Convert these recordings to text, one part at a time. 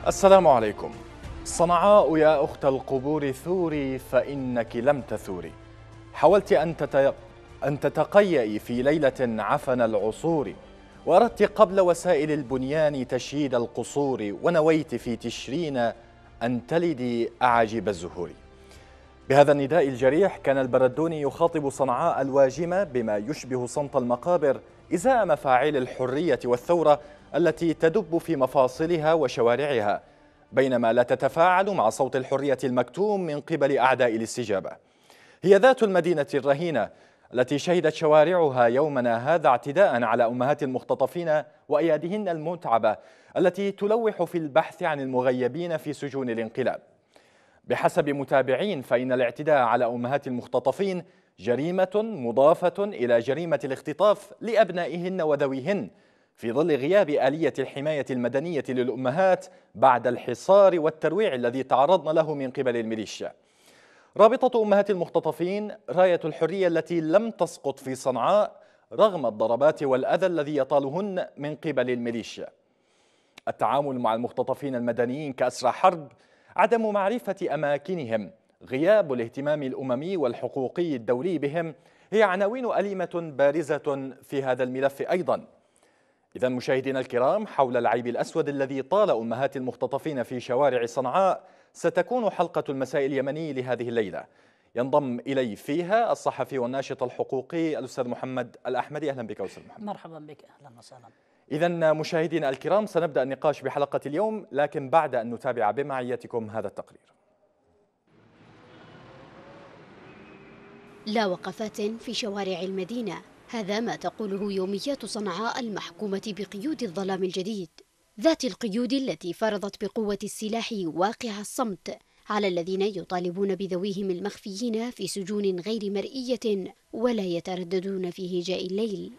السلام عليكم. صنعاء يا أخت القبور ثوري فإنك لم تثوري. حاولت أن تتقيئي في ليلة عفن العصور، وأردت قبل وسائل البنيان تشييد القصور، ونويت في تشرين أن تلدي أعاجيب الزهور. بهذا النداء الجريح كان البردوني يخاطب صنعاء الواجمة بما يشبه صمت المقابر إزاء مفاعيل الحرية والثورة التي تدب في مفاصلها وشوارعها، بينما لا تتفاعل مع صوت الحرية المكتوم من قبل أعداء الاستجابة. هي ذات المدينة الرهينة التي شهدت شوارعها يومنا هذا اعتداء على أمهات المختطفين وأياديهن المتعبة التي تلوح في البحث عن المغيبين في سجون الانقلاب. بحسب متابعين فإن الاعتداء على أمهات المختطفين جريمة مضافة إلى جريمة الاختطاف لأبنائهن وذويهن، في ظل غياب آلية الحماية المدنية للأمهات بعد الحصار والترويع الذي تعرضن له من قبل الميليشيا. رابطة أمهات المختطفين راية الحرية التي لم تسقط في صنعاء رغم الضربات والأذى الذي يطالهن من قبل الميليشيا. التعامل مع المختطفين المدنيين كأسرى حرب، عدم معرفة أماكنهم، غياب الاهتمام الأممي والحقوقي الدولي بهم هي عناوين أليمة بارزة في هذا الملف أيضا. إذن مشاهدينا الكرام، حول العيب الأسود الذي طال أمهات المختطفين في شوارع صنعاء ستكون حلقة المساء اليمني لهذه الليلة. ينضم إلي فيها الصحفي والناشط الحقوقي الأستاذ محمد الأحمدي. أهلا بك أستاذ محمد. مرحبا بك، أهلا وسهلا. إذن مشاهدينا الكرام، سنبدأ النقاش بحلقة اليوم، لكن بعد أن نتابع بمعيتكم هذا التقرير. لا وقفات في شوارع المدينة، هذا ما تقوله يوميات صنعاء المحكومة بقيود الظلام الجديد، ذات القيود التي فرضت بقوة السلاح واقع الصمت على الذين يطالبون بذويهم المخفيين في سجون غير مرئية ولا يترددون في هجاء الليل.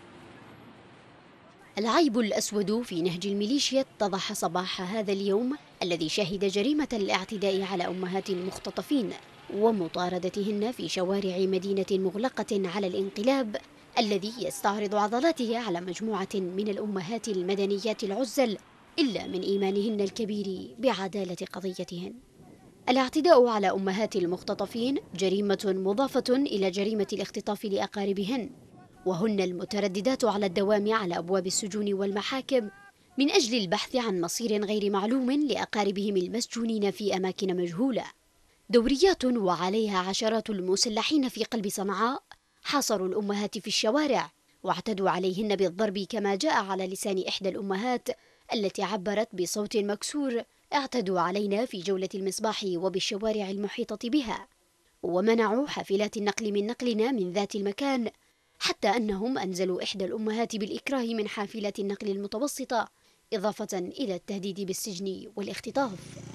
العيب الأسود في نهج الميليشيا اتضح صباح هذا اليوم الذي شهد جريمة الاعتداء على أمهات المختطفين ومطاردتهن في شوارع مدينة مغلقة على الانقلاب الذي يستعرض عضلاته على مجموعة من الأمهات المدنيات العزل إلا من إيمانهن الكبير بعدالة قضيتهن. الاعتداء على أمهات المختطفين جريمة مضافة إلى جريمة الاختطاف لأقاربهن، وهن المترددات على الدوام على أبواب السجون والمحاكم من أجل البحث عن مصير غير معلوم لأقاربهم المسجونين في أماكن مجهولة. دوريات وعليها عشرات المسلحين في قلب صنعاء حاصروا الأمهات في الشوارع واعتدوا عليهن بالضرب، كما جاء على لسان إحدى الأمهات التي عبرت بصوت مكسور: اعتدوا علينا في جولة المصباح وبالشوارع المحيطة بها، ومنعوا حافلات النقل من نقلنا من ذات المكان، حتى أنهم أنزلوا إحدى الأمهات بالإكراه من حافلات النقل المتوسطة، إضافة إلى التهديد بالسجن والاختطاف.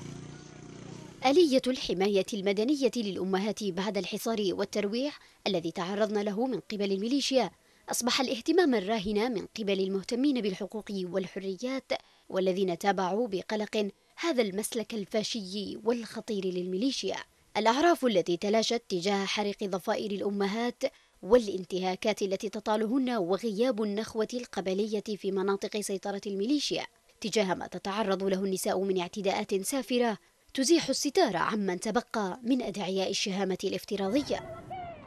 آلية الحماية المدنية للأمهات بعد الحصار والترويع الذي تعرضن له من قبل الميليشيا أصبح الاهتمام الراهن من قبل المهتمين بالحقوق والحريات، والذين تابعوا بقلق هذا المسلك الفاشي والخطير للميليشيا. الأعراف التي تلاشت تجاه حرق ضفائر الأمهات والانتهاكات التي تطالهن، وغياب النخوة القبلية في مناطق سيطرة الميليشيا تجاه ما تتعرض له النساء من اعتداءات سافرة تزيح الستار عمن تبقى من أدعياء الشهامة الافتراضية.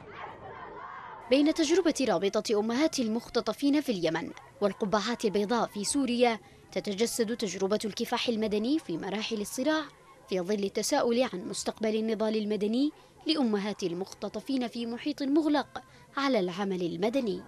بين تجربة رابطة أمهات المختطفين في اليمن والقبعات البيضاء في سوريا، تتجسد تجربة الكفاح المدني في مراحل الصراع في ظل التساؤل عن مستقبل النضال المدني لأمهات المختطفين في محيط مغلق على العمل المدني.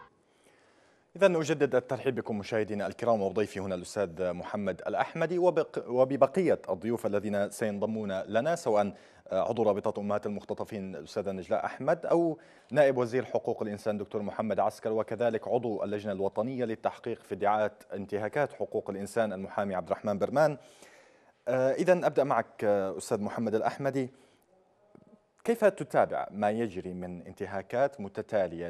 إذن أجدد الترحيب بكم مشاهدينا الكرام، وضيفي هنا الأستاذ محمد الأحمدي وببقية الضيوف الذين سينضمون لنا، سواء عضو رابطة أمهات المختطفين الأستاذة نجلاء أحمد، أو نائب وزير حقوق الإنسان دكتور محمد عسكر، وكذلك عضو اللجنة الوطنية للتحقيق في ادعاءات انتهاكات حقوق الإنسان المحامي عبد الرحمن برمان. إذن أبدأ معك أستاذ محمد الأحمدي، كيف تتابع ما يجري من انتهاكات متتالية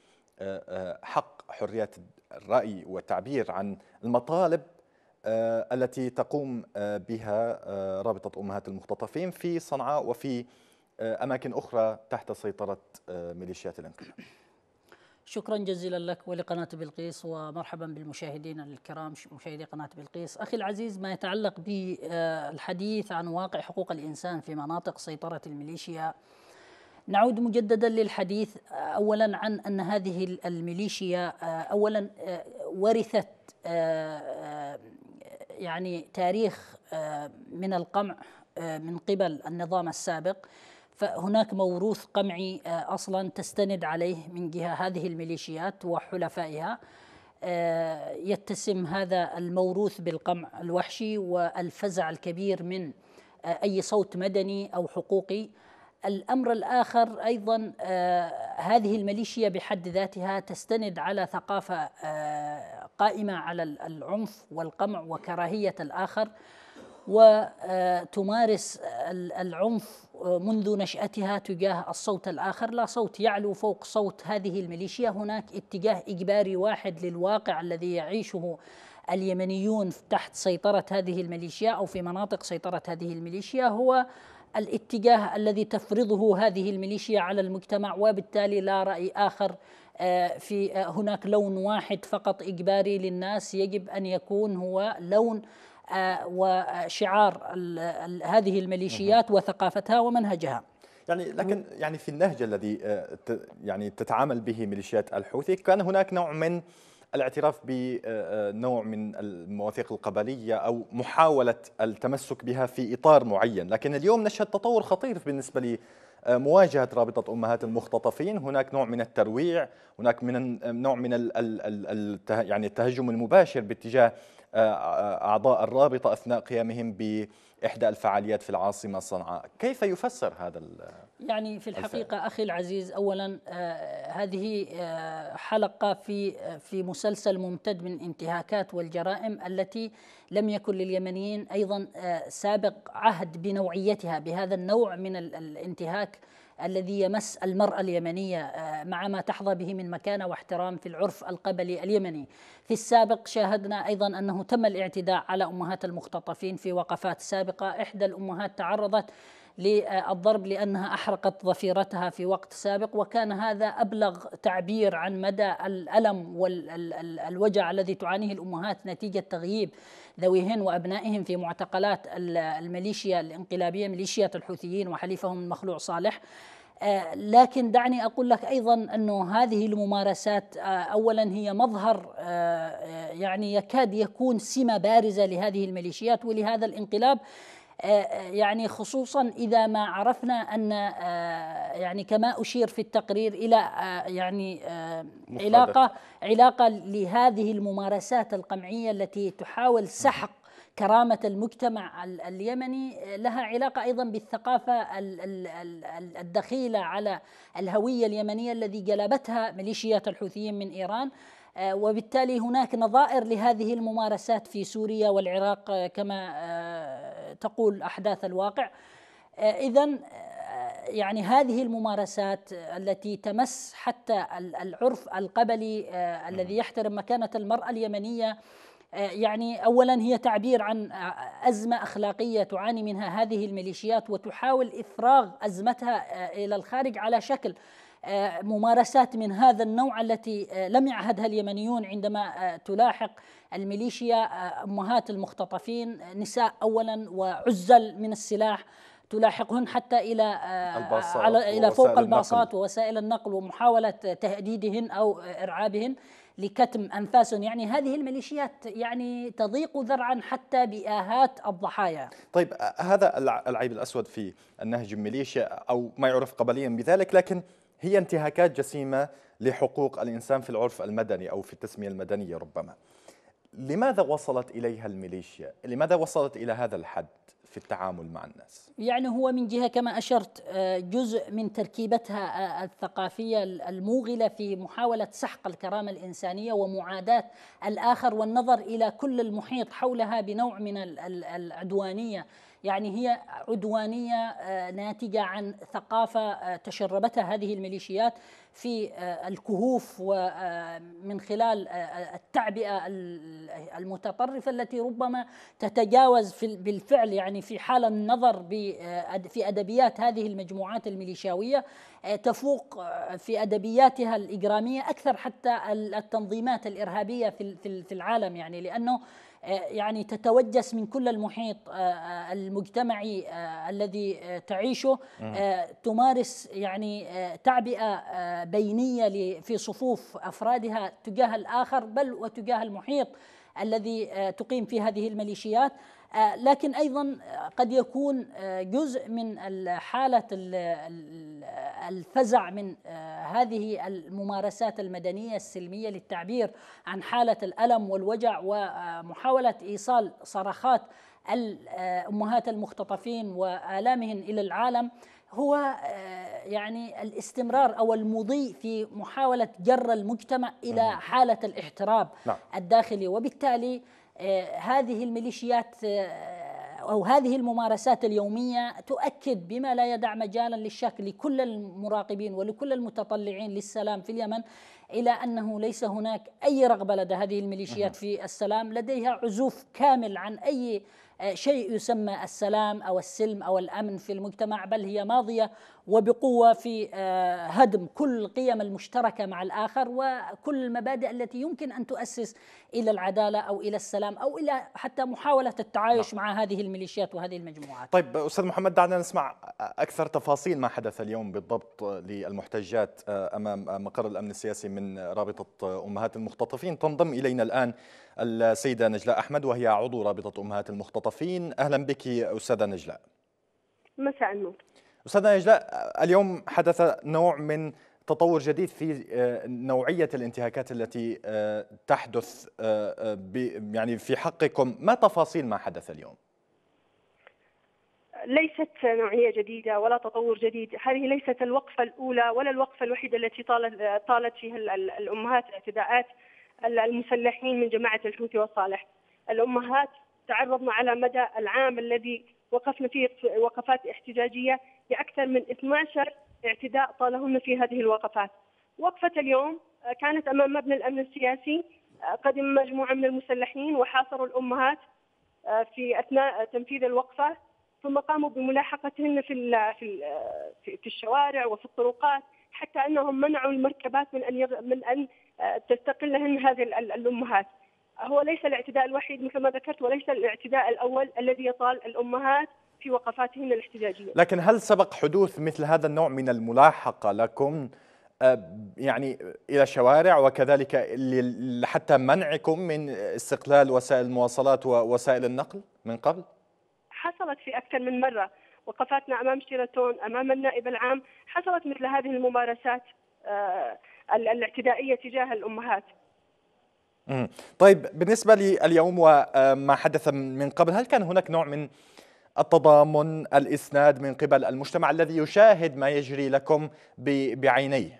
لحق حرية الرأي والتعبير عن المطالب التي تقوم بها رابطة أمهات المختطفين في صنعاء وفي أماكن أخرى تحت سيطرة ميليشيات الانقلاب؟ شكرا جزيلا لك ولقناة بلقيس، ومرحبا بالمشاهدين الكرام مشاهدي قناة بلقيس. أخي العزيز، ما يتعلق بالحديث عن واقع حقوق الإنسان في مناطق سيطرة الميليشيا، نعود مجددا للحديث أولا عن أن هذه الميليشيا أولا ورثت يعني تاريخ من القمع من قبل النظام السابق، فهناك موروث قمعي أصلا تستند عليه من جهة هذه الميليشيات وحلفائها. يتسم هذا الموروث بالقمع الوحشي والفزع الكبير من أي صوت مدني أو حقوقي. الأمر الآخر أيضا هذه الميليشيا بحد ذاتها تستند على ثقافة قائمة على العنف والقمع وكراهية الآخر، وتمارس العنف منذ نشأتها تجاه الصوت الآخر. لا صوت يعلو فوق صوت هذه الميليشيا، هناك اتجاه إجباري واحد للواقع الذي يعيشه اليمنيون تحت سيطرة هذه الميليشيا أو في مناطق سيطرة هذه الميليشيا، هو الاتجاه الذي تفرضه هذه الميليشيا على المجتمع، وبالتالي لا رأي آخر. في هناك لون واحد فقط إجباري للناس يجب أن يكون هو لون وشعار هذه الميليشيات وثقافتها ومنهجها. لكن في النهج الذي تتعامل به ميليشيات الحوثي كان هناك نوع من الاعتراف بنوع من المواثيق القبلية أو محاولة التمسك بها في إطار معين، لكن اليوم نشهد تطور خطير بالنسبة لمواجهة رابطة أمهات المختطفين. هناك نوع من الترويع، هناك نوع من التهجم المباشر باتجاه أعضاء الرابطة أثناء قيامهم بإحدى الفعاليات في العاصمة صنعاء. كيف يفسر هذا في الحقيقة أخي العزيز، أولا هذه حلقة في مسلسل ممتد من انتهاكات والجرائم التي لم يكن لليمنيين أيضا سابق عهد بنوعيتها، بهذا النوع من الانتهاك الذي يمس المرأة اليمنية مع ما تحظى به من مكانة واحترام في العرف القبلي اليمني. في السابق شاهدنا أيضا أنه تم الاعتداء على أمهات المختطفين في وقفات سابقة. إحدى الأمهات تعرضت للضرب لأنها أحرقت ضفيرتها في وقت سابق، وكان هذا أبلغ تعبير عن مدى الألم والوجع الذي تعانيه الأمهات نتيجة تغييب ذويهن وأبنائهم في معتقلات الميليشيا الانقلابية، ميليشيا الحوثيين وحليفهم المخلوع صالح. لكن دعني أقول لك أيضا أنه هذه الممارسات أولا هي مظهر يكاد يكون سمة بارزة لهذه الميليشيات ولهذا الانقلاب، خصوصا إذا ما عرفنا أن كما أشير في التقرير إلى علاقة لهذه الممارسات القمعية التي تحاول سحق كرامة المجتمع اليمني، لها علاقة أيضا بالثقافة الدخيلة على الهوية اليمنية الذي جلبتها ميليشيات الحوثيين من إيران. وبالتالي هناك نظائر لهذه الممارسات في سوريا والعراق كما تقول أحداث الواقع. إذن هذه الممارسات التي تمس حتى العرف القبلي الذي يحترم مكانة المرأة اليمنية، أولا هي تعبير عن أزمة أخلاقية تعاني منها هذه الميليشيات، وتحاول إفراغ أزمتها إلى الخارج على شكل ممارسات من هذا النوع التي لم يعهدها اليمنيون عندما تلاحق الميليشيا أمهات المختطفين، نساء أولا وعزل من السلاح، تلاحقهن حتى إلى فوق الباصات ووسائل النقل ومحاولة تهديدهن أو إرعابهن لكتم أنفاسهن. هذه الميليشيات تضيق ذرعا حتى بآهات الضحايا. طيب، هذا العيب الأسود في النهج الميليشيا أو ما يعرف قبليا بذلك، لكن هي انتهاكات جسيمة لحقوق الإنسان في العرف المدني أو في التسمية المدنية ربما. لماذا وصلت إليها الميليشيا؟ لماذا وصلت إلى هذا الحد في التعامل مع الناس؟ هو من جهة كما أشرت جزء من تركيبتها الثقافية الموغلة في محاولة سحق الكرامة الإنسانية ومعاداة الآخر والنظر إلى كل المحيط حولها بنوع من العدوانية. يعني هي عدوانية ناتجة عن ثقافة تشربتها هذه الميليشيات في الكهوف، ومن خلال التعبئة المتطرفة التي ربما تتجاوز بالفعل، يعني في حال النظر في أدبيات هذه المجموعات الميليشياوية تفوق في أدبياتها الإجرامية أكثر حتى التنظيمات الإرهابية في العالم، يعني لأنه يعني تتوجس من كل المحيط المجتمعي الذي تعيشه، تمارس يعني تعبئة بينية في صفوف أفرادها تجاه الآخر، بل وتجاه المحيط الذي تقيم فيه هذه الميليشيات. لكن أيضا قد يكون جزء من حالة الفزع من هذه الممارسات المدنية السلمية للتعبير عن حالة الألم والوجع، ومحاولة إيصال صرخات الأمهات المختطفين وآلامهن إلى العالم، هو يعني الاستمرار أو المضي في محاولة جر المجتمع إلى حالة الاحتراب الداخلي. وبالتالي هذه الميليشيات أو هذه الممارسات اليومية تؤكد بما لا يدع مجالا للشك لكل المراقبين ولكل المتطلعين للسلام في اليمن إلى أنه ليس هناك أي رغبة لدى هذه الميليشيات في السلام، لديها عزوف كامل عن أي شيء يسمى السلام أو السلم أو الأمن في المجتمع، بل هي ماضية وبقوة في هدم كل القيم المشتركة مع الآخر وكل المبادئ التي يمكن أن تؤسس إلى العدالة أو إلى السلام أو إلى حتى محاولة التعايش مع هذه الميليشيات وهذه المجموعات. طيب أستاذ محمد، دعنا نسمع أكثر تفاصيل ما حدث اليوم بالضبط للمحتجات أمام مقر الأمن السياسي من رابطة أمهات المختطفين. تنضم إلينا الآن السيدة نجلاء أحمد وهي عضو رابطة أمهات المختطفين. أهلا بك أستاذة نجلاء. مساء النور. أستاذة نجلاء، اليوم حدث نوع من تطور جديد في نوعية الانتهاكات التي تحدث يعني في حقكم. ما تفاصيل ما حدث اليوم؟ ليست نوعية جديدة ولا تطور جديد، هذه ليست الوقفة الأولى ولا الوقفة الوحيدة التي طالت فيها الأمهات اعتداءات المسلحين من جماعة الحوثي والصالح. الأمهات تعرضنا على مدى العام الذي وقفنا فيه وقفات احتجاجية لأكثر من 12 اعتداء طالهن في هذه الوقفات. وقفة اليوم كانت أمام مبنى الأمن السياسي، قدم مجموعة من المسلحين وحاصروا الأمهات في أثناء تنفيذ الوقفة، ثم قاموا بملاحقتهن في الشوارع وفي الطرقات، حتى أنهم منعوا المركبات من أن تستقلهن هذه الأمهات. هو ليس الاعتداء الوحيد مثل ما ذكرت، وليس الاعتداء الأول الذي يطال الأمهات في وقفاتهن الاحتجاجية. لكن هل سبق حدوث مثل هذا النوع من الملاحقة لكم يعني إلى الشوارع، وكذلك حتى منعكم من استقلال وسائل المواصلات ووسائل النقل من قبل؟ حصلت في أكثر من مرة، وقفاتنا أمام شيراتون، أمام النائب العام، حصلت مثل هذه الممارسات الاعتدائية تجاه الأمهات. طيب، بالنسبة لليوم وما حدث من قبل، هل كان هناك نوع من التضامن، الإسناد من قبل المجتمع الذي يشاهد ما يجري لكم بعينيه؟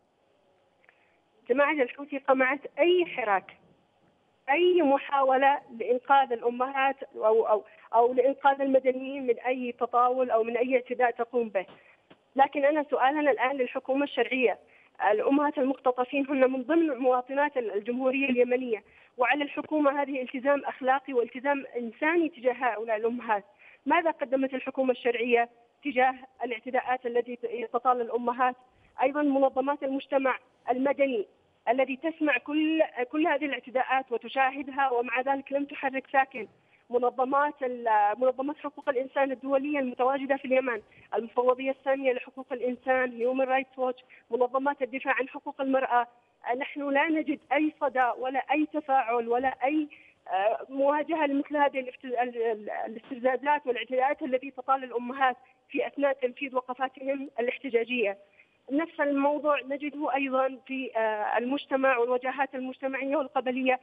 جماعة الحوثي قمعت أي حراك، أي محاولة لإنقاذ الأمهات أو لإنقاذ المدنيين من أي تطاول أو من أي اعتداء تقوم به. لكن أنا سؤالنا الآن للحكومة الشرعية، الأمهات المختطفين هن من ضمن مواطنات الجمهورية اليمنية، وعلى الحكومة هذه التزام أخلاقي والتزام إنساني تجاه هؤلاء الأمهات. ماذا قدمت الحكومة الشرعية تجاه الاعتداءات التي تطال الأمهات؟ أيضا منظمات المجتمع المدني الذي تسمع كل هذه الاعتداءات وتشاهدها ومع ذلك لم تحرك ساكن. منظمات حقوق الإنسان الدولية المتواجدة في اليمن، المفوضية السامية لحقوق الإنسان، هيومن رايتس ووتش، منظمات الدفاع عن حقوق المرأة، نحن لا نجد أي صدى ولا أي تفاعل ولا أي مواجهة لمثل هذه الاستفزازات والاعتداءات التي تطال الأمهات في أثناء تنفيذ وقفاتهم الاحتجاجية. نفس الموضوع نجده أيضا في المجتمع والوجهات المجتمعية والقبلية.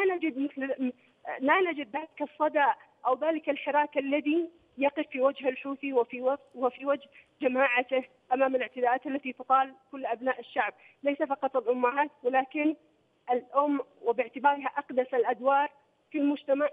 لا نجد ذلك الصدى أو ذلك الحراك الذي يقف في وجه الحوثي وفي وجه جماعته أمام الاعتداءات التي تطال كل أبناء الشعب، ليس فقط الأمهات ولكن الأم، وباعتبارها أقدس الأدوار في المجتمع،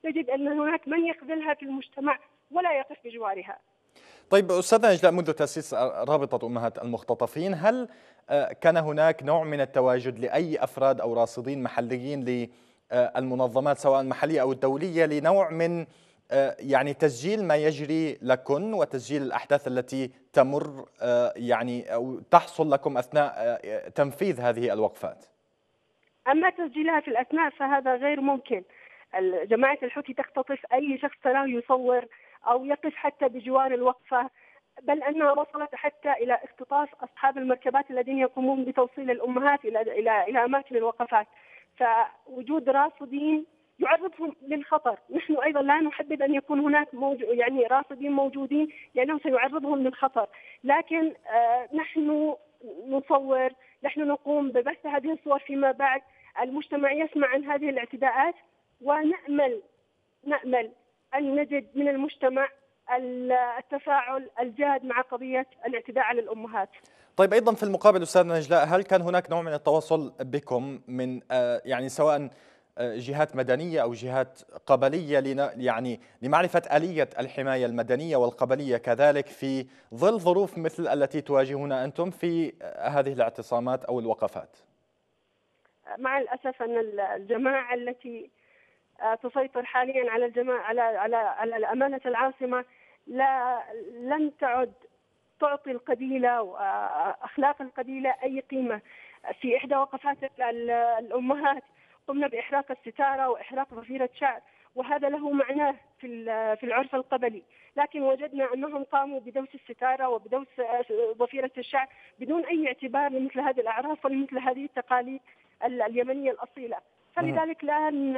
نجد أن هناك من يخذلها في المجتمع ولا يقف بجوارها. طيب أستاذة نجلاء، منذ تأسيس رابطة أمهات المختطفين هل كان هناك نوع من التواجد لأي أفراد أو راصدين محليين للمنظمات سواء المحلية أو الدولية لنوع من يعني تسجيل ما يجري لكم وتسجيل الأحداث التي تمر يعني أو تحصل لكم أثناء تنفيذ هذه الوقفات؟ أما تسجيلها في الأثناء فهذا غير ممكن. جماعة الحوثي تختطف أي شخص تراه يصور أو يقف حتى بجوار الوقفة، بل أنها وصلت حتى إلى اختطاف أصحاب المركبات الذين يقومون بتوصيل الأمهات إلى أماكن الوقفات. فوجود راصدين يعرضهم للخطر. نحن أيضا لا نحبذ أن يكون هناك يعني راصدين موجودين لأنه سيعرضهم للخطر، لكن نحن نصور، نحن نقوم ببث هذه الصور فيما بعد. المجتمع يسمع عن هذه الاعتداءات، ونأمل أن نجد من المجتمع التفاعل الجاد مع قضية الاعتداء على الأمهات. طيب أيضا في المقابل أستاذة نجلاء، هل كان هناك نوع من التواصل بكم من يعني سواء جهات مدنية أو جهات قبلية يعني لمعرفة آلية الحماية المدنية والقبلية كذلك في ظل ظروف مثل التي تواجهونها أنتم في هذه الاعتصامات أو الوقفات؟ مع الأسف أن الجماعة التي تسيطر حاليا على على أمانة العاصمة لن تعد تعطي القبيلة وأخلاق القبيلة أي قيمة. في إحدى وقفات الأمهات قمنا بإحراق الستارة وإحراق ضفيرة شعر، وهذا له معناه في العرف القبلي، لكن وجدنا أنهم قاموا بدوس الستارة وبدوس ضفيرة الشعر بدون أي اعتبار لمثل هذه الأعراف ولمثل هذه التقاليد اليمنية الأصيلة. فلذلك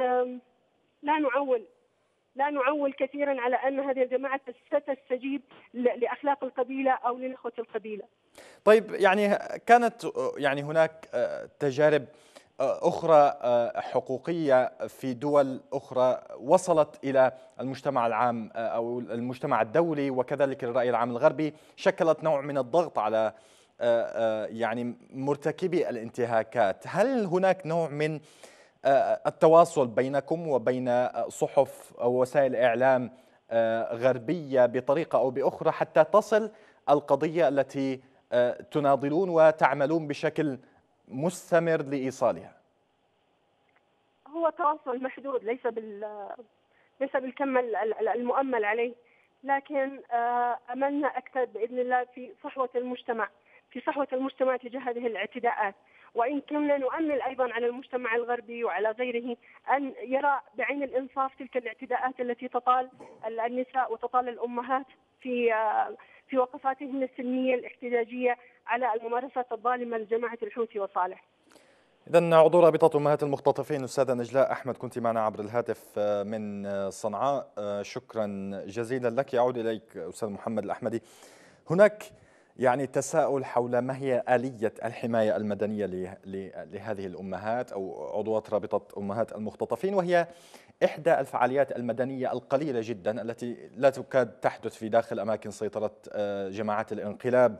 لا نعول كثيرا على أن هذه الجماعة ستستجيب لأخلاق القبيلة أو لنخوة القبيلة. طيب يعني كانت يعني هناك تجارب أخرى حقوقية في دول أخرى وصلت إلى المجتمع العام أو المجتمع الدولي وكذلك الرأي العام الغربي، شكلت نوع من الضغط على يعني مرتكبي الانتهاكات. هل هناك نوع من التواصل بينكم وبين صحف أو وسائل إعلام غربية بطريقة أو بأخرى حتى تصل القضية التي تناضلون وتعملون بشكل مستمر لإيصالها؟ هو تواصل محدود، ليس بالكم المؤمل عليه، لكن أملنا أكثر بإذن الله في صحوة المجتمع تجاه هذه الاعتداءات. وإن كنا نؤمل أيضا على المجتمع الغربي وعلى غيره أن يرى بعين الإنصاف تلك الاعتداءات التي تطال النساء وتطال الأمهات في وقفاتهم السلمية الاحتجاجية على الممارسات الظالمة لجماعة الحوثي وصالح. إذن عضو رابطة أمهات المختطفين الأستاذة نجلاء أحمد كنت معنا عبر الهاتف من صنعاء، شكرا جزيلا لك. يعود إليك أستاذ محمد الأحمدي. هناك يعني تساؤل حول ما هي آلية الحماية المدنية لهذه الأمهات أو عضوات رابطة أمهات المختطفين، وهي إحدى الفعاليات المدنية القليلة جدا التي لا تكاد تحدث في داخل أماكن سيطرة جماعات الانقلاب.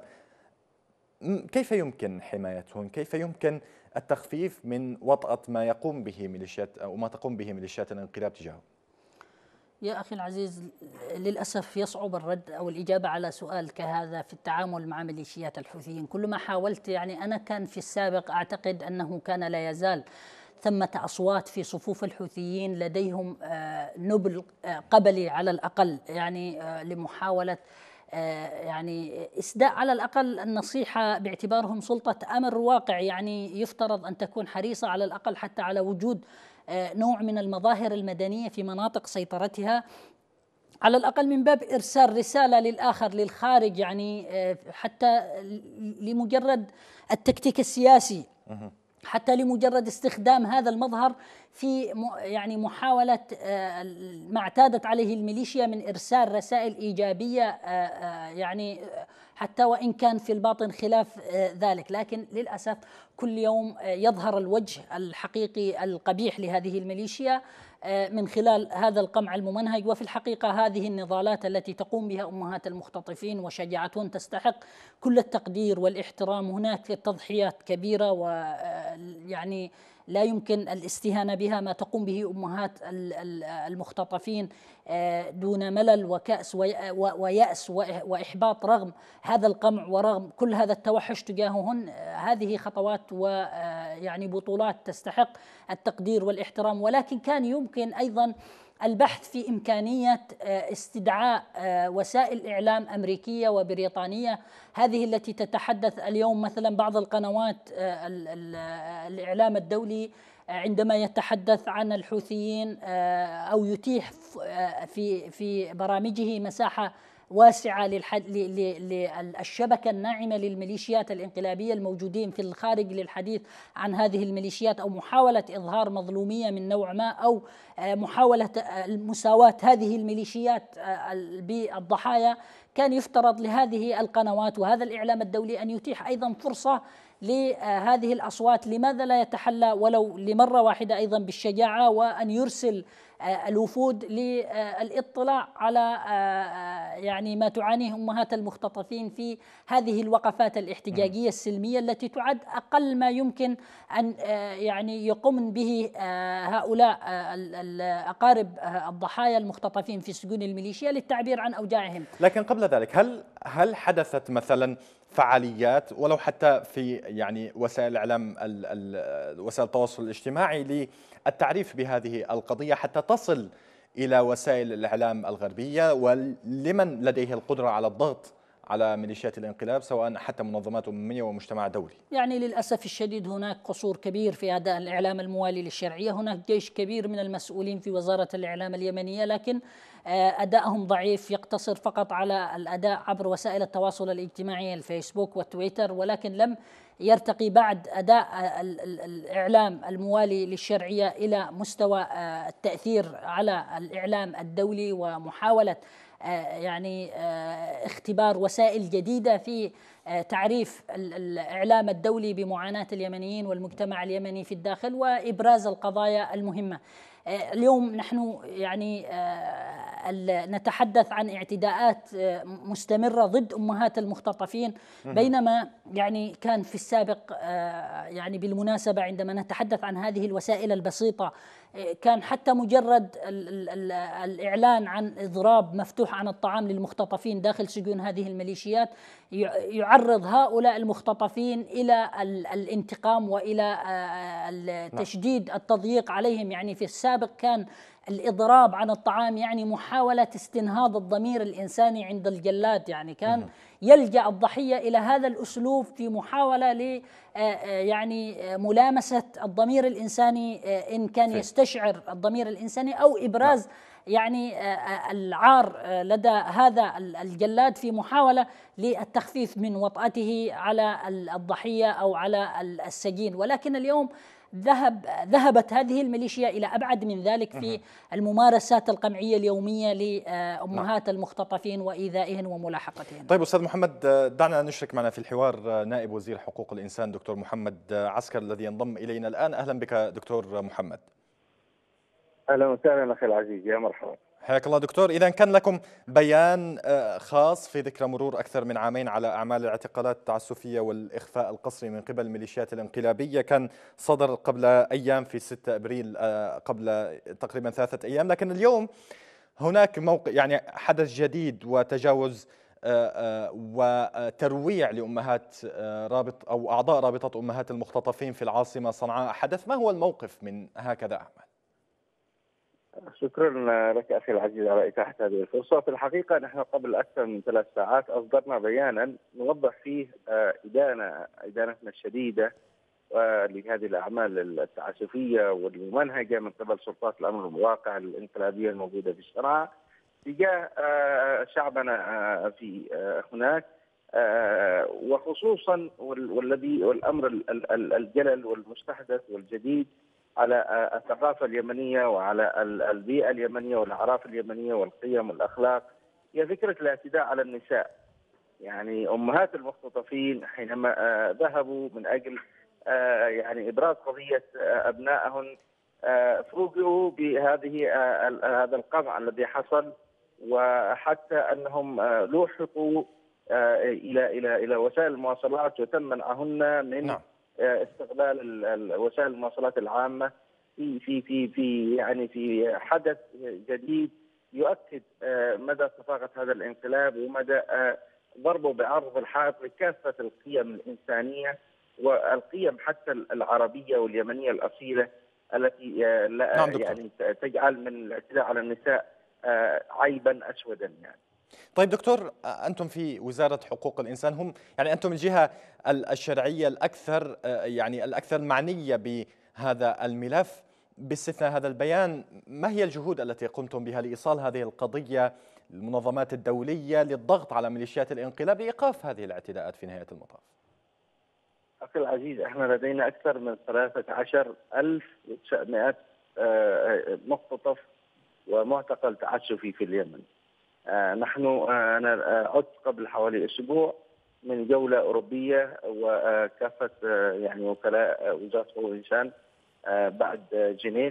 كيف يمكن حمايتهن؟ كيف يمكن التخفيف من وطأة ما يقوم به ميليشيات أو ما تقوم به ميليشيات الانقلاب تجاههم؟ يا أخي العزيز، للأسف يصعب الرد أو الإجابة على سؤال كهذا في التعامل مع ميليشيات الحوثيين. كل ما حاولت، يعني أنا كان في السابق أعتقد أنه كان لا يزال ثمة أصوات في صفوف الحوثيين لديهم نبل قبلي على الأقل، يعني لمحاولة يعني إسداء على الأقل النصيحة باعتبارهم سلطة أمر واقع. يعني يفترض أن تكون حريصة على الأقل حتى على وجود نوع من المظاهر المدنية في مناطق سيطرتها، على الأقل من باب إرسال رسالة للآخر للخارج، يعني حتى لمجرد التكتيك السياسي، حتى لمجرد استخدام هذا المظهر في يعني محاولة ما اعتادت عليه الميليشيا من إرسال رسائل إيجابية، يعني حتى وإن كان في الباطن خلاف ذلك. لكن للأسف كل يوم يظهر الوجه الحقيقي القبيح لهذه الميليشيا من خلال هذا القمع الممنهج. وفي الحقيقة هذه النضالات التي تقوم بها أمهات المختطفين وشجاعتهن تستحق كل التقدير والاحترام. هناك تضحيات كبيرة ويعني لا يمكن الاستهانة بها، ما تقوم به أمهات المختطفين دون ملل وكأس ويأس وإحباط رغم هذا القمع ورغم كل هذا التوحش تجاههن. هذه خطوات ويعني بطولات تستحق التقدير والاحترام، ولكن كان يمكن أيضا البحث في إمكانية استدعاء وسائل إعلام أمريكية وبريطانية، هذه التي تتحدث اليوم مثلا بعض القنوات الإعلام الدولي عندما يتحدث عن الحوثيين أو يتيح في برامجه مساحة واسعة للشبكة الناعمة للميليشيات الانقلابية الموجودين في الخارج للحديث عن هذه الميليشيات، أو محاولة إظهار مظلومية من نوع ما، أو محاولة مساواة هذه الميليشيات بالضحايا. كان يفترض لهذه القنوات وهذا الإعلام الدولي أن يتيح أيضا فرصة لهذه الأصوات. لماذا لا يتحلى ولو لمرة واحدة أيضا بالشجاعة وأن يرسل الوفود للاطلاع على يعني ما تعانيه أمهات المختطفين في هذه الوقفات الاحتجاجية السلمية التي تعد أقل ما يمكن أن يعني يقوم به هؤلاء أقارب الضحايا المختطفين في سجون الميليشيا للتعبير عن أوجاعهم. لكن قبل ذلك هل حدثت مثلا فعاليات ولو حتى في يعني وسائل الإعلام وسائل التواصل الاجتماعي للتعريف بهذه القضية حتى تصل إلى وسائل الإعلام الغربية، ولمن لديه القدرة على الضغط على ميليشيات الانقلاب سواء حتى منظمات أممية ومجتمع دولي؟ يعني للأسف الشديد هناك قصور كبير في أداء الإعلام الموالي للشرعية. هناك جيش كبير من المسؤولين في وزارة الإعلام اليمنية، لكن أدائهم ضعيف، يقتصر فقط على الأداء عبر وسائل التواصل الاجتماعي الفيسبوك والتويتر، ولكن لم يرتقي بعد أداء الإعلام الموالي للشرعية إلى مستوى التأثير على الإعلام الدولي ومحاولة يعني اختبار وسائل جديدة في تعريف الإعلام الدولي بمعاناة اليمنيين والمجتمع اليمني في الداخل وإبراز القضايا المهمة. اليوم نحن يعني نتحدث عن اعتداءات مستمرة ضد أمهات المختطفين، بينما يعني كان في السابق يعني بالمناسبة عندما نتحدث عن هذه الوسائل البسيطة كان حتى مجرد الإعلان عن إضراب مفتوح عن الطعام للمختطفين داخل سجون هذه الميليشيات يعرض هؤلاء المختطفين إلى الانتقام وإلى تشديد التضييق عليهم. يعني في السابق كان الإضراب عن الطعام يعني محاولة استنهاض الضمير الإنساني عند الجلاد، يعني كان يلجأ الضحية إلى هذا الأسلوب في محاولة ل يعني ملامسة الضمير الإنساني إن كان يستشعر الضمير الإنساني، أو إبراز يعني العار لدى هذا الجلاد في محاولة للتخفيف من وطأته على الضحية أو على السجين. ولكن اليوم ذهبت هذه الميليشيا إلى أبعد من ذلك في الممارسات القمعية اليومية لأمهات المختطفين وإيذائهن وملاحقتهن. طيب أستاذ محمد، دعنا نشرك معنا في الحوار نائب وزير حقوق الإنسان دكتور محمد عسكر الذي ينضم إلينا الآن. أهلا بك دكتور محمد. أهلا وسهلا أخي العزيز، يا مرحبا. حياك الله دكتور. إذا كان لكم بيان خاص في ذكرى مرور أكثر من عامين على أعمال الاعتقالات التعسفية والإخفاء القسري من قبل الميليشيات الانقلابية، كان صدر قبل أيام في 6 أبريل قبل تقريبا 3 أيام، لكن اليوم هناك موقع يعني حدث جديد وتجاوز وترويع لأمهات رابط أو أعضاء رابطة أمهات المختطفين في العاصمة صنعاء. حدث، ما هو الموقف من هكذا أعمال؟ شكرا لك أخي العزيز على إتاحة هذه الفرصة. في الحقيقة نحن قبل أكثر من 3 ساعات أصدرنا بيانا نوضح فيه إدانتنا الشديدة لهذه الأعمال التعسفية والممنهجة من قبل سلطات الأمر الواقع الانقلابية الموجودة في صنعاء تجاه شعبنا في هناك، وخصوصا والأمر الجلل والمستحدث والجديد على الثقافة اليمنية وعلى البيئة اليمنية والأعراف اليمنية والقيم والأخلاق، هي فكرة الاعتداء على النساء. يعني أمهات المختطفين حينما ذهبوا من أجل يعني إبراز قضية أبنائهن فوجئوا بهذه هذا القمع الذي حصل، وحتى انهم لوحقوا الى وسائل المواصلات وتم منعهن من استغلال وسائل المواصلات العامه في حدث جديد يؤكد مدى صفاقه هذا الانقلاب ومدى ضربه بعرض الحائط لكافه القيم الانسانيه والقيم حتى العربيه واليمنيه الاصيله التي يعني تجعل من الاعتداء على النساء عيبا اسودا يعني. طيب دكتور، أنتم في وزارة حقوق الإنسان هم يعني أنتم الجهة الشرعية الأكثر يعني الأكثر معنية بهذا الملف، باستثناء هذا البيان ما هي الجهود التي قمتم بها لإيصال هذه القضية للمنظمات الدولية للضغط على ميليشيات الانقلاب لإيقاف هذه الاعتداءات في نهاية المطاف؟ أخي العزيز، احنا لدينا أكثر من 13,900 مختطف ومعتقل تعسفي في اليمن. أنا عدت قبل حوالي أسبوع من جولة أوروبية وكافة يعني وكلاء وزارة حقوق الإنسان بعد جنيف.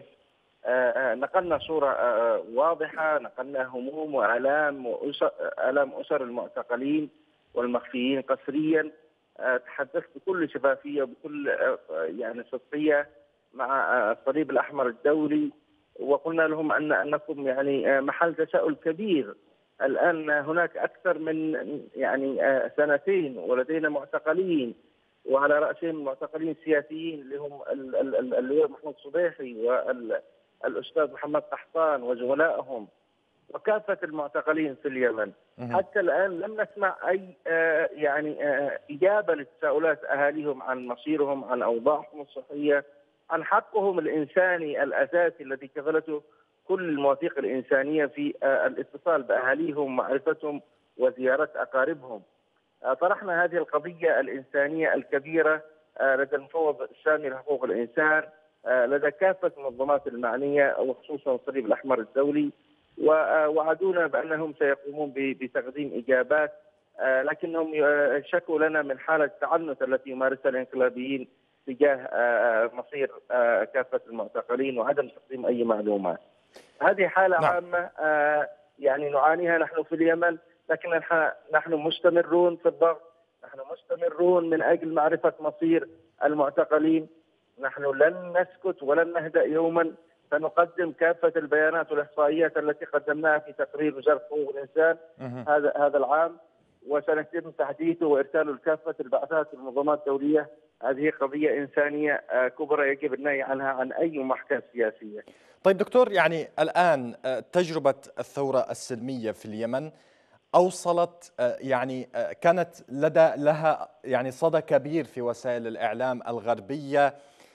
نقلنا صورة واضحة، نقلنا هموم وآلام آلام أسر المعتقلين والمخفيين قسريا. تحدثت بكل شفافية وبكل يعني صدقية مع الصليب الأحمر الدولي، وقلنا لهم أنكم يعني محل تساؤل كبير. الآن هناك أكثر من يعني سنتين ولدينا معتقلين، وعلى رأسهم معتقلين سياسيين اللي هم اللواء محمود صبيحي والأستاذ محمد قحطان وزملائهم وكافة المعتقلين في اليمن. حتى الآن لم نسمع أي يعني إجابة لتساؤلات أهاليهم عن مصيرهم، عن أوضاعهم الصحية، عن حقهم الإنساني الأساسي الذي كفلته كل المواثيق الإنسانية في الاتصال بأهاليهم ومعرفتهم وزيارة أقاربهم. طرحنا هذه القضية الإنسانية الكبيرة لدى المفوض السامي لحقوق الإنسان، لدى كافة المنظمات المعنية وخصوصا الصليب الأحمر الدولي، ووعدونا بأنهم سيقومون بتقديم إجابات، لكنهم شكوا لنا من حالة التعنت التي يمارسها الانقلابيين تجاه مصير كافة المعتقلين وعدم تقديم أي معلومات. هذه حالة عامة يعني نعانيها نحن في اليمن، لكن نحن مستمرون في الضغط، نحن مستمرون من أجل معرفة مصير المعتقلين. نحن لن نسكت ولن نهدأ يوما، سنقدم كافة البيانات والإحصائيات التي قدمناها في تقرير وزارة حقوق الإنسان هذا العام، وسنتم تحديثه وإرساله لكافة البعثات والمنظمات الدولية. هذه قضية إنسانية كبرى يجب النهي عنها عن أي محكمة سياسية. طيب دكتور، يعني الآن تجربة الثورة السلمية في اليمن أوصلت يعني كانت لها يعني صدى كبير في وسائل الإعلام الغربية،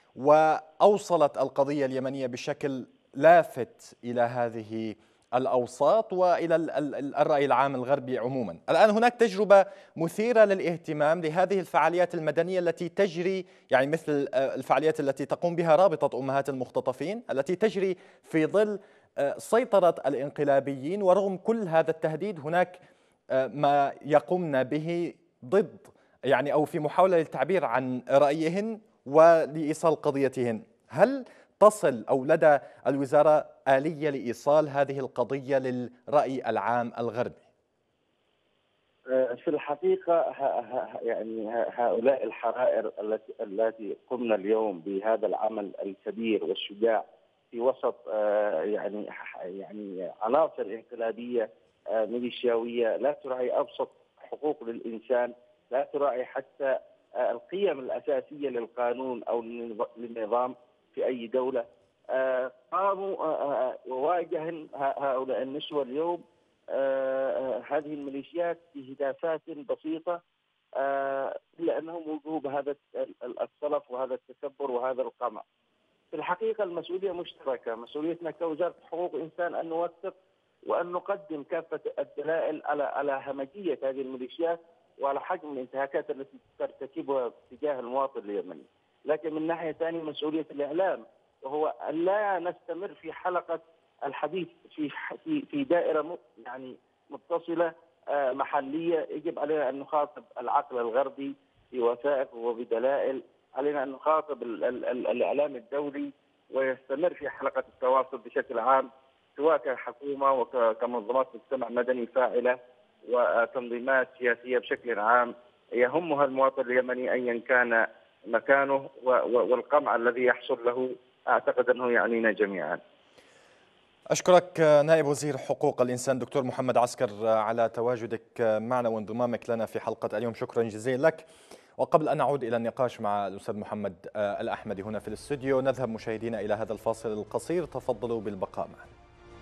وأوصلت القضية اليمنية بشكل لافت إلى هذه الأوساط وإلى الرأي العام الغربي عموما. الآن هناك تجربة مثيرة للاهتمام لهذه الفعاليات المدنية التي تجري، يعني مثل الفعاليات التي تقوم بها رابطة أمهات المختطفين التي تجري في ظل سيطرة الانقلابيين، ورغم كل هذا التهديد هناك ما يقومن به ضد يعني أو في محاولة للتعبير عن رأيهن ولإيصال قضيتهن. هل تصل أو لدى الوزارة آلية لإيصال هذه القضية للرأي العام الغربي؟ في الحقيقة يعني هؤلاء الحرائر التي قمنا اليوم بهذا العمل الكبير والشجاع في وسط يعني عناصر انقلابية ميليشياوية لا تراعي أبسط حقوق للإنسان، لا تراعي حتى القيم الأساسية للقانون أو للنظام في أي دولة. قاموا وواجه هؤلاء النسوة اليوم هذه الميليشيات بهدافات بسيطة، إلا أنهم وجهوا بهذا الصلف وهذا التكبر وهذا القمع. في الحقيقة المسؤولية مشتركة، مسؤوليتنا كوزارة حقوق الإنسان أن نوثق وأن نقدم كافة الدلائل على همجية هذه الميليشيات وعلى حجم الانتهاكات التي ترتكبها تجاه المواطن اليمني. لكن من ناحية ثانية مسؤولية الإعلام، وهو أن لا نستمر في حلقة الحديث في دائرة يعني متصلة محلية. يجب علينا أن نخاطب العقل الغربي بوثائق وبدلائل، علينا أن نخاطب الإعلام الدولي ويستمر في حلقة التواصل بشكل عام، سواء كحكومة وكمنظمات مجتمع مدني فاعلة وتنظيمات سياسية بشكل عام، يهمها المواطن اليمني أيا كان مكانه، والقمع الذي يحصل له أعتقد أنه يعنينا جميعا. أشكرك نائب وزير حقوق الإنسان دكتور محمد عسكر على تواجدك معنا وانضمامك لنا في حلقة اليوم، شكرا جزيلا لك. وقبل أن نعود إلى النقاش مع الأستاذ محمد الأحمدي هنا في الاستوديو، نذهب مشاهدينا إلى هذا الفاصل القصير، تفضلوا بالبقاء معنا.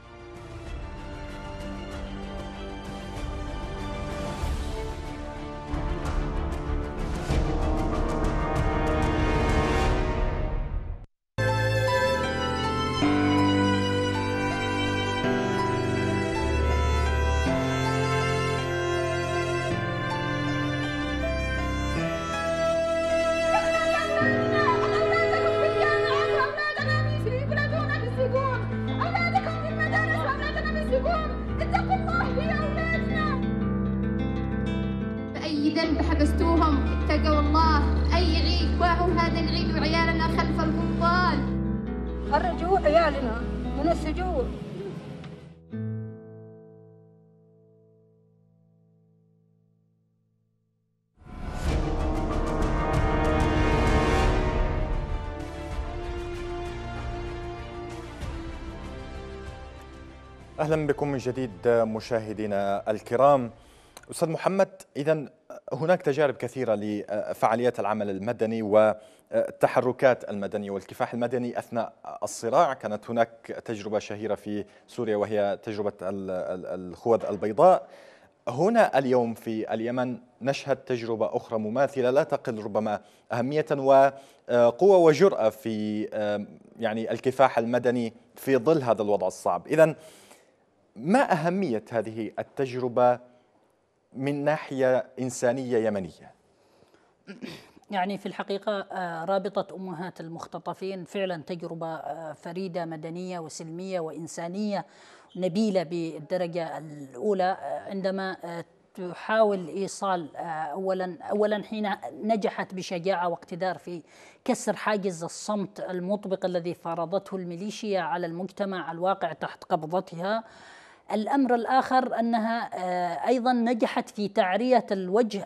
أي ذنب حبستوهم اتقوا الله، أي عيد باعوا هذا العيد وعيالنا خلف القضبان. خرجوا عيالنا من السجون. أهلا بكم من جديد مشاهدينا الكرام. أستاذ محمد، إذن هناك تجارب كثيرة لفعاليات العمل المدني والتحركات المدنية والكفاح المدني أثناء الصراع. كانت هناك تجربة شهيرة في سوريا وهي تجربة الخوذ البيضاء. هنا اليوم في اليمن نشهد تجربة أخرى مماثلة لا تقل ربما أهمية وقوة وجرأة في يعني الكفاح المدني في ظل هذا الوضع الصعب. إذن ما أهمية هذه التجربة من ناحية إنسانية يمنية؟ يعني في الحقيقة رابطة أمهات المختطفين فعلا تجربة فريدة مدنية وسلمية وإنسانية نبيلة بالدرجة الأولى، عندما تحاول إيصال أولا حين نجحت بشجاعة واقتدار في كسر حاجز الصمت المطبق الذي فرضته الميليشيا على المجتمع الواقع تحت قبضتها. الأمر الآخر أنها أيضا نجحت في تعرية الوجه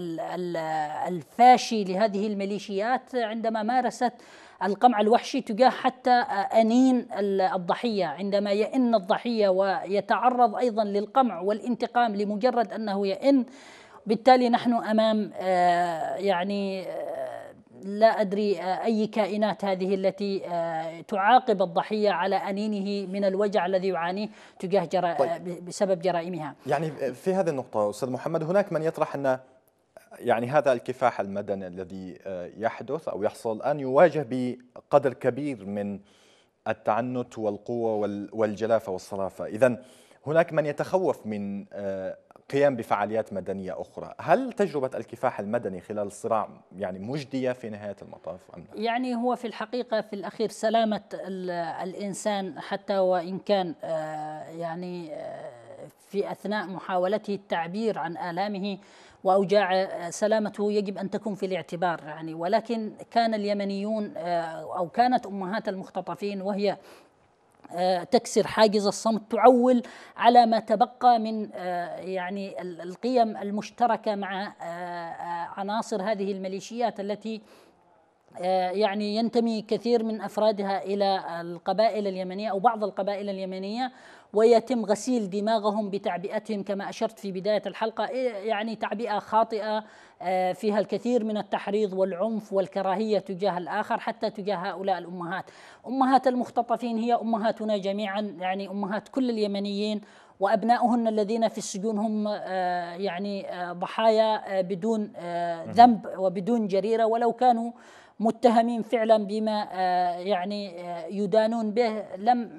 الفاشي لهذه الميليشيات عندما مارست القمع الوحشي تجاه حتى أنين الضحية، عندما يئن الضحية ويتعرض أيضا للقمع والانتقام لمجرد أنه يئن. بالتالي نحن أمام يعني لا أدري أي كائنات هذه التي تعاقب الضحية على أنينه من الوجع الذي يعانيه تجاه بسبب جرائمها. يعني في هذه النقطة أستاذ محمد، هناك من يطرح أن يعني هذا الكفاح المدني الذي يحدث أو يحصل الآن يواجه بقدر كبير من التعنت والقوة والجلافة والصلافة. إذن هناك من يتخوف من قيام بفعاليات مدنية أخرى. هل تجربة الكفاح المدني خلال الصراع يعني مجدية في نهاية المطاف أم لا؟ يعني هو في الحقيقة في الأخير سلامة الإنسان، حتى وإن كان يعني في أثناء محاولته التعبير عن آلامه وأوجاعه سلامته يجب أن تكون في الاعتبار يعني. ولكن كان اليمنيون أو كانت أمهات المختطفين وهي تكسر حاجز الصمت تعول على ما تبقى من يعني القيم المشتركة مع عناصر هذه الميليشيات التي يعني ينتمي كثير من أفرادها إلى القبائل اليمنية أو بعض القبائل اليمنية، ويتم غسيل دماغهم بتعبئتهم كما أشرت في بداية الحلقة، يعني تعبئة خاطئة فيها الكثير من التحريض والعنف والكراهية تجاه الآخر حتى تجاه هؤلاء الأمهات. أمهات المختطفين هي أمهاتنا جميعا، يعني أمهات كل اليمنيين، وأبناؤهن الذين في السجون هم يعني ضحايا بدون ذنب وبدون جريرة، ولو كانوا متهمين فعلا بما يعني يدانون به لم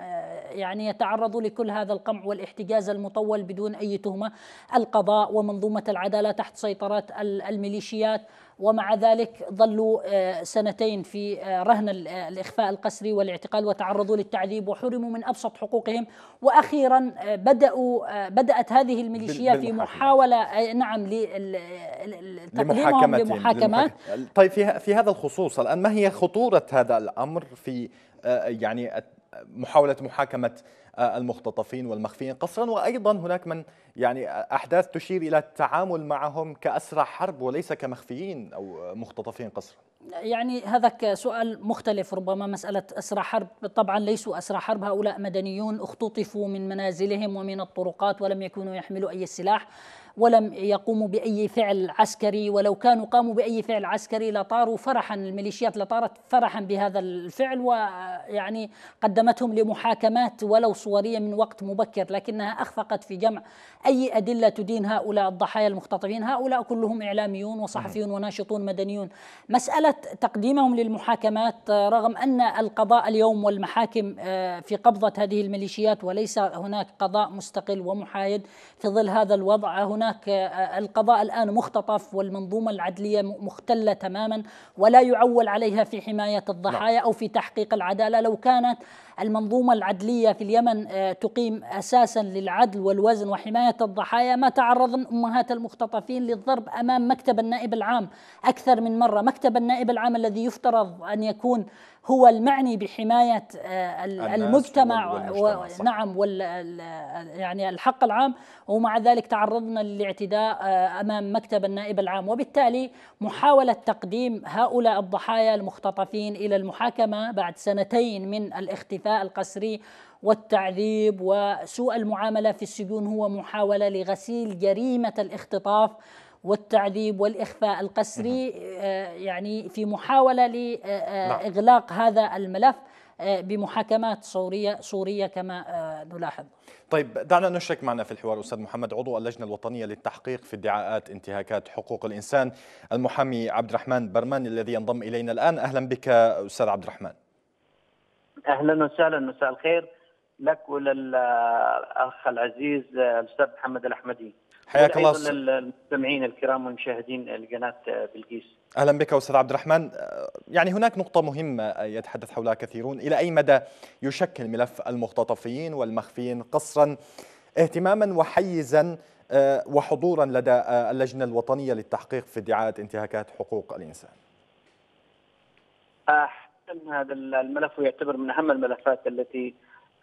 يعني يتعرضوا لكل هذا القمع والاحتجاز المطول بدون أي تهمة. القضاء ومنظومة العدالة تحت سيطرة الميليشيات، ومع ذلك ظلوا سنتين في رهن الإخفاء القسري والاعتقال وتعرضوا للتعذيب وحرموا من أبسط حقوقهم. وأخيرا بدأت هذه الميليشيا في محاولة نعم لتقديمهم لمحاكمات. طيب في هذا الخصوص الآن ما هي خطورة هذا الأمر في يعني محاولة محاكمة المختطفين والمخفيين قسرا، وأيضا هناك من يعني أحداث تشير إلى التعامل معهم كأسرى حرب وليس كمخفيين أو مختطفين قسرا؟ يعني هذا سؤال مختلف، ربما مسألة أسرى حرب، طبعا ليسوا أسرى حرب، هؤلاء مدنيون اختطفوا من منازلهم ومن الطرقات ولم يكونوا يحملوا أي سلاح ولم يقوموا بأي فعل عسكري، ولو كانوا قاموا بأي فعل عسكري لطاروا فرحا، الميليشيات لطارت فرحا بهذا الفعل ويعني قدمتهم لمحاكمات ولو صورية من وقت مبكر، لكنها أخفقت في جمع أي أدلة تدين هؤلاء الضحايا المختطفين. هؤلاء كلهم إعلاميون وصحفيون وناشطون مدنيون. مسألة تقديمهم للمحاكمات رغم أن القضاء اليوم والمحاكم في قبضة هذه الميليشيات وليس هناك قضاء مستقل ومحايد في ظل هذا الوضع، هناك القضاء الآن مختطف والمنظومة العدلية مختلة تماما ولا يعول عليها في حماية الضحايا أو في تحقيق العدالة. لو كانت المنظومة العدلية في اليمن تقيم أساسا للعدل والوزن وحماية الضحايا ما تعرض أمهات المختطفين للضرب أمام مكتب النائب العام أكثر من مرة. مكتب النائب العام الذي يفترض أن يكون هو المعني بحماية المجتمع نعم يعني الحق العام، ومع ذلك تعرضنا للاعتداء أمام مكتب النائب العام. وبالتالي محاولة تقديم هؤلاء الضحايا المختطفين إلى المحاكمة بعد سنتين من الاختفاء القسري والتعذيب وسوء المعاملة في السجون هو محاولة لغسيل جريمة الاختطاف والتعذيب والإخفاء القسري، يعني في محاولة لإغلاق هذا الملف بمحاكمات صورية كما نلاحظ. طيب دعنا نشرك معنا في الحوار أستاذ محمد عضو اللجنة الوطنية للتحقيق في ادعاءات انتهاكات حقوق الإنسان المحامي عبد الرحمن برمان الذي ينضم إلينا الآن. أهلا بك أستاذ عبد الرحمن. أهلا وسهلا، مساء الخير لك وللأخ العزيز الأستاذ محمد الأحمدي. حياك الله المستمعين الكرام والمشاهدين لقناة بلقيس. أهلا بك أستاذ عبد الرحمن. يعني هناك نقطة مهمة يتحدث حولها كثيرون، إلى أي مدى يشكل ملف المختطفين والمخفيين قسرا اهتماما وحيزا وحضورا لدى اللجنة الوطنية للتحقيق في ادعاءات انتهاكات حقوق الإنسان؟ هذا الملف يعتبر من أهم الملفات التي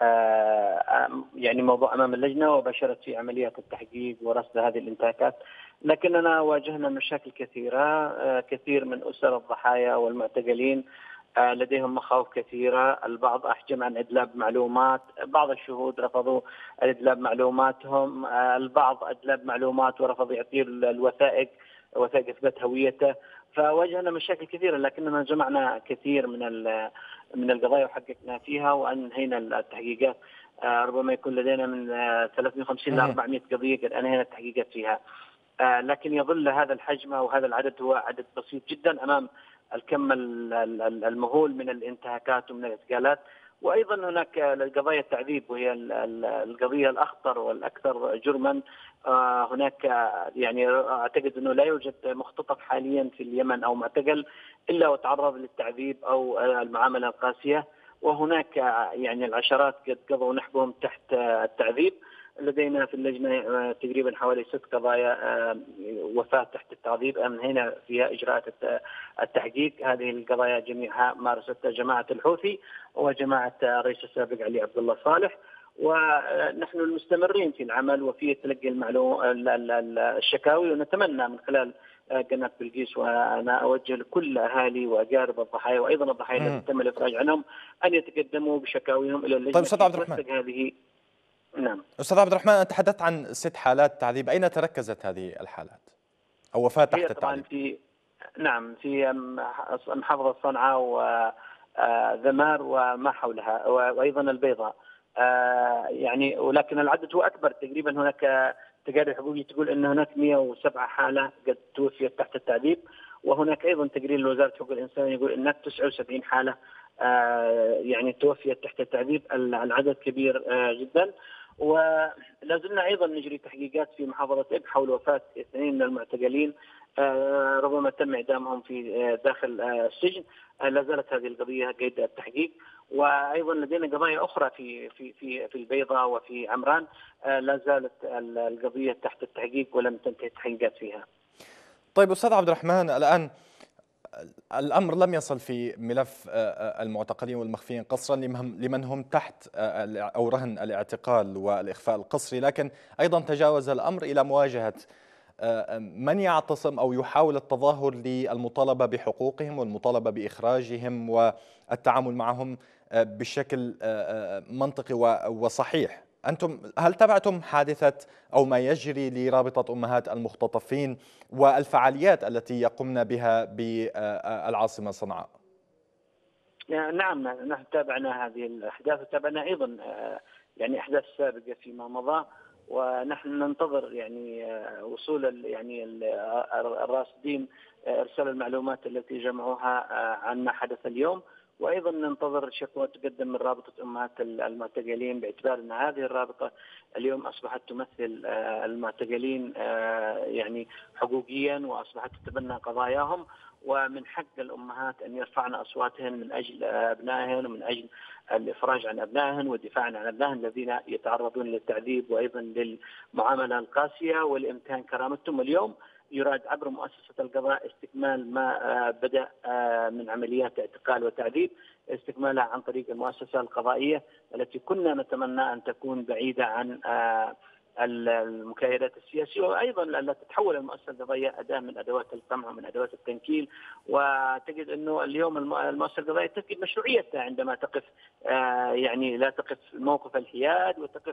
يعني موضوع أمام اللجنة وبشرت في عمليات التحقيق ورصد هذه الانتهاكات، لكننا واجهنا مشاكل كثيرة. كثير من أسر الضحايا والمعتقلين لديهم مخاوف كثيرة. البعض أحجم عن إدلاء معلومات، بعض الشهود رفضوا إدلاء معلوماتهم، البعض أدلى معلومات ورفض يعطي الوثائق وثائق إثبات هويته. فواجهنا مشاكل كثيرة، لكننا جمعنا كثير من القضايا وحققنا فيها وأنهينا التحقيقات. ربما يكون لدينا من 350 إلى 400 قضية قد أنهينا التحقيقات فيها. لكن يظل هذا الحجم وهذا العدد هو عدد بسيط جدا أمام الكم المهول من الانتهاكات ومن الاعتقالات. وأيضا هناك قضايا التعذيب وهي القضية الأخطر والأكثر جرما. هناك يعني أعتقد أنه لا يوجد مختطف حاليا في اليمن أو معتقل إلا وتعرض للتعذيب أو المعاملة القاسية، وهناك يعني العشرات قد قضوا نحبهم تحت التعذيب. لدينا في اللجنة تقريبا حوالي 6 قضايا وفاة تحت التعذيب أنهينا فيها إجراءات التحقيق. هذه القضايا جميعها مارستها جماعة الحوثي وجماعة الرئيس السابق علي عبد الله صالح، ونحن المستمرين في العمل وفي تلقي الشكاوي، ونتمنى من خلال قناة بلقيس وأنا أوجه لكل أهالي وأقارب الضحايا وأيضا الضحايا الذين تم الإفراج عنهم أن يتقدموا بشكاويهم إلى اللجنة. طيب أستاذ عبد الرحمن، هذه نعم أستاذ عبد الرحمن، أنت تحدثت عن 6 حالات تعذيب، أين تركزت هذه الحالات أو وفاة تحت التعذيب؟ في في محافظة صنعاء وذمار وما حولها وأيضا البيضاء. يعني ولكن العدد هو أكبر. تقريبا هناك تقارير حقوقية تقول أن هناك 107 حالة قد توفيت تحت التعذيب، وهناك أيضا تقرير لوزارة حقوق الإنسان يقول أن 79 حالة يعني توفيت تحت التعذيب العدد كبير جدا. ولا زلنا ايضا نجري تحقيقات في محافظه اب حول وفاه 2 من المعتقلين، ربما تم اعدامهم في داخل السجن. لا زالت هذه القضيه قيد التحقيق، وايضا لدينا قضايا اخرى في البيضاء وفي عمران لا زالت القضيه تحت التحقيق ولم تنتهي التحقيقات فيها. طيب أستاذ عبد الرحمن، الآن الأمر لم يصل في ملف المعتقلين والمخفيين قسرا لمن هم تحت أو رهن الاعتقال والإخفاء القسري، لكن أيضا تجاوز الأمر إلى مواجهة من يعتصم أو يحاول التظاهر للمطالبة بحقوقهم والمطالبة بإخراجهم والتعامل معهم بشكل منطقي وصحيح. أنتم هل تابعتم حادثة أو ما يجري لرابطة أمهات المختطفين والفعاليات التي يقمن بها بالعاصمة صنعاء؟ نعم، نحن تابعنا هذه الأحداث وتابعنا أيضا يعني أحداث سابقة فيما مضى، ونحن ننتظر يعني وصول يعني الراصدين إرسال المعلومات التي جمعوها عن ما حدث اليوم، وايضا ننتظر شكوى تقدم من رابطه امهات المعتقلين، باعتبار ان هذه الرابطه اليوم اصبحت تمثل المعتقلين يعني حقوقيا، واصبحت تتبنى قضاياهم، ومن حق الامهات ان يرفعن اصواتهن من اجل ابنائهن ومن اجل الافراج عن ابنائهن والدفاع عن ابنائهن الذين يتعرضون للتعذيب وايضا للمعامله القاسيه والامتهان كرامتهم. اليوم يراد عبر مؤسسة القضاء استكمال ما بدأ من عمليات اعتقال وتعذيب، استكمالها عن طريق المؤسسة القضائية التي كنا نتمنى أن تكون بعيدة عن المكايدات السياسية، وأيضا لا تتحول المؤسسة القضائية أداة من أدوات القمع ومن أدوات التنكيل. وتجد أنه اليوم المؤسسة القضائية تفقد مشروعيتها عندما تقف يعني لا تقف موقف الحياد وتقف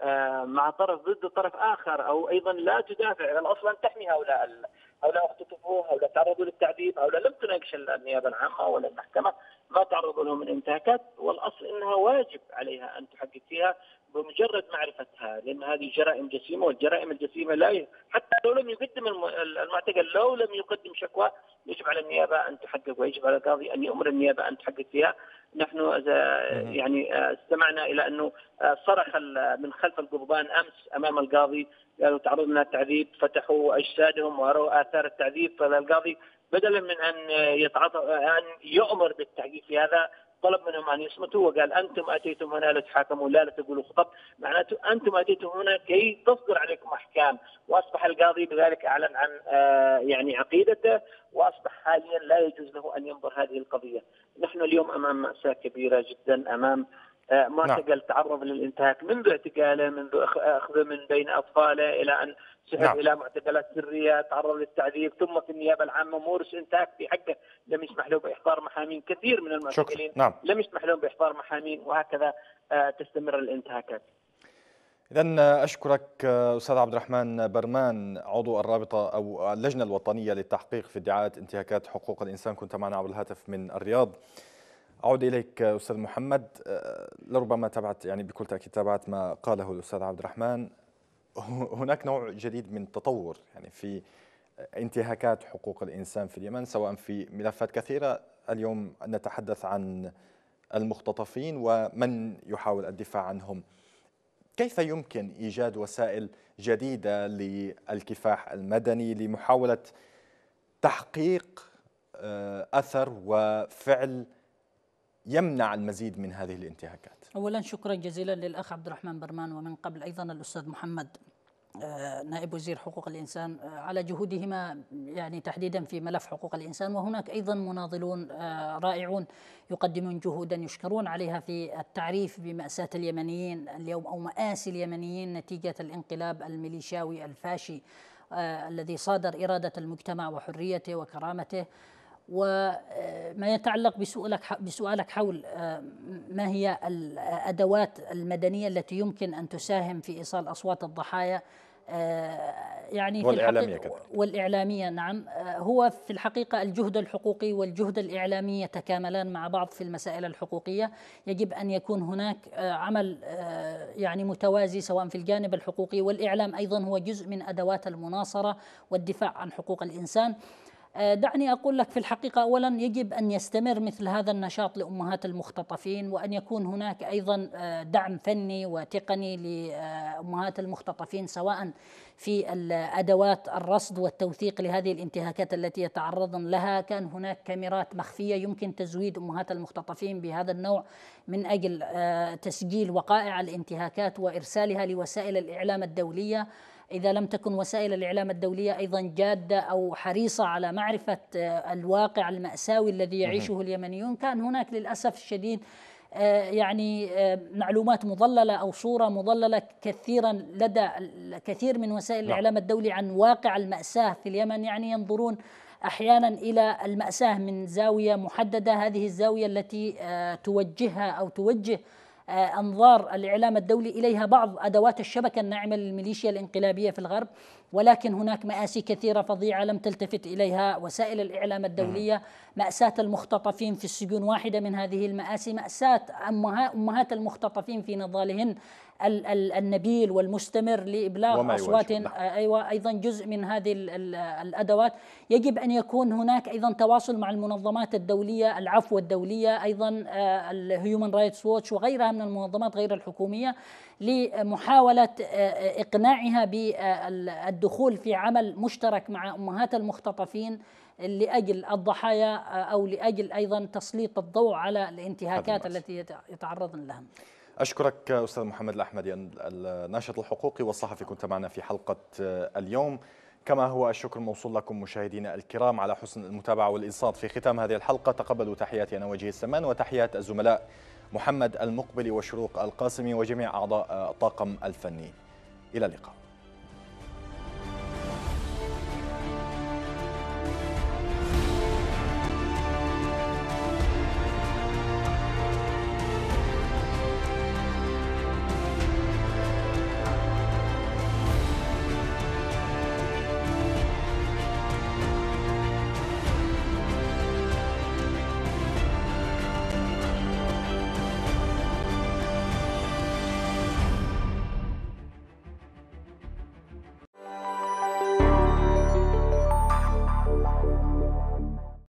مع طرف ضد طرف آخر، أو أيضا لا تدافع. الأصل أن تحمي هؤلاء اختطفوا، هؤلاء تعرضوا للتعذيب، هؤلاء لم تناقش النيابة العامة ولا المحكمة، ما تعرضوا لهم من انتهاكات، والأصل أنها واجب عليها أن تحقق فيها بمجرد معرفتها، لأن هذه جرائم جسيمة، والجرائم الجسيمة لا حتى لو لم يقدم المعتقل لو لم يقدم شكوى يجب على النيابة أن تحقق، ويجب على القاضي أن يأمر النيابة أن تحقق فيها. نحن يعني استمعنا إلى أنه صرخ من خلف القضبان أمس أمام القاضي، قالوا تعرضنا للتعذيب، فتحوا أجسادهم ورأوا آثار التعذيب، فالقاضي بدلا من أن أن يؤمر بالتحقيق في هذا طلب منهم أن يصمتوا، وقال أنتم أتيتم هنا لتحاكموا لا تقولوا خطب، معناته أنتم أتيتم هنا كي تصدر عليكم أحكام. وأصبح القاضي بذلك أعلن عن يعني عقيدته، وأصبح حاليا لا يجوز له أن ينظر هذه القضية. نحن اليوم أمام مأساة كبيرة جدا، أمام معتقل تعرض للانتهاك منذ اعتقاله، منذ أخذه من بين أطفاله إلى أن سحب إلى معتقلات سرية، تعرض للتعذيب، ثم في النيابة العامة مورس انتهاك في حقه، لم يسمح له بإحضار محامين. كثير من المعتقلين لم يسمح لهم بإحضار محامين، وهكذا تستمر الانتهاكات. إذن أشكرك أستاذ عبد الرحمن برمان، عضو الرابطة أو اللجنة الوطنية للتحقيق في ادعاءات انتهاكات حقوق الإنسان، كنت معنا عبر الهاتف من الرياض. أعود إليك أستاذ محمد، لربما تابعت يعني بكل تأكيد تابعت ما قاله الأستاذ عبد الرحمن. هناك نوع جديد من التطور يعني في انتهاكات حقوق الإنسان في اليمن، سواء في ملفات كثيرة. اليوم نتحدث عن المختطفين ومن يحاول الدفاع عنهم. كيف يمكن إيجاد وسائل جديدة للكفاح المدني لمحاولة تحقيق أثر وفعل يمنع المزيد من هذه الانتهاكات؟ أولا شكرا جزيلا للأخ عبد الرحمن برمان، ومن قبل أيضا الأستاذ محمد نائب وزير حقوق الإنسان على جهودهما يعني تحديدا في ملف حقوق الإنسان. وهناك أيضا مناضلون رائعون يقدمون جهودا يشكرون عليها في التعريف بمأساة اليمنيين اليوم أو مآسي اليمنيين نتيجة الانقلاب الميليشياوي الفاشي الذي صادر إرادة المجتمع وحريته وكرامته. وما يتعلق بسؤالك حول ما هي الأدوات المدنية التي يمكن أن تساهم في إيصال أصوات الضحايا يعني والإعلامية نعم، هو في الحقيقة الجهد الحقوقي والجهد الإعلامي يتكاملان مع بعض في المسائل الحقوقية. يجب أن يكون هناك عمل يعني متوازي سواء في الجانب الحقوقي، والإعلام أيضا هو جزء من أدوات المناصرة والدفاع عن حقوق الإنسان. دعني أقول لك في الحقيقة أولا يجب أن يستمر مثل هذا النشاط لأمهات المختطفين، وأن يكون هناك أيضا دعم فني وتقني لأمهات المختطفين، سواء في أدوات الرصد والتوثيق لهذه الانتهاكات التي يتعرضن لها. كان هناك كاميرات مخفية يمكن تزويد أمهات المختطفين بهذا النوع من أجل تسجيل وقائع الانتهاكات وإرسالها لوسائل الإعلام الدولية. إذا لم تكن وسائل الإعلام الدولية أيضا جادة أو حريصة على معرفة الواقع المأساوي الذي يعيشه اليمنيون، كان هناك للأسف الشديد يعني معلومات مضللة أو صورة مضللة كثيرا لدى كثير من وسائل الإعلام الدولي عن واقع المأساة في اليمن. يعني ينظرون أحيانا إلى المأساة من زاوية محددة، هذه الزاوية التي توجهها أو توجه أنظار الإعلام الدولي إليها بعض أدوات الشبكة الناعمة للميليشيا الانقلابية في الغرب، ولكن هناك مآسي كثيرة فظيعة لم تلتفت إليها وسائل الإعلام الدولية. مأساة المختطفين في السجون واحدة من هذه المآسي، مأساة أمهات المختطفين في نضالهن النبيل والمستمر لإبلاغ أصوات، أيوة أيضا جزء من هذه الأدوات. يجب أن يكون هناك أيضا تواصل مع المنظمات الدولية، العفو الدولية، أيضا الهيومن رايتس ووتش وغيرها من المنظمات غير الحكومية، لمحاولة إقناعها بالدخول في عمل مشترك مع أمهات المختطفين لأجل الضحايا أو لأجل أيضا تسليط الضوء على الانتهاكات التي يتعرضن لها. أشكرك أستاذ محمد الأحمدي الناشط الحقوقي والصحفي، كنت معنا في حلقة اليوم، كما هو الشكر موصول لكم مشاهدينا الكرام على حسن المتابعة والإنصات. في ختام هذه الحلقة تقبلوا تحياتي أنا وجيه السمان وتحيات الزملاء محمد المقبلي وشروق القاسمي وجميع أعضاء الطاقم الفني. إلى اللقاء.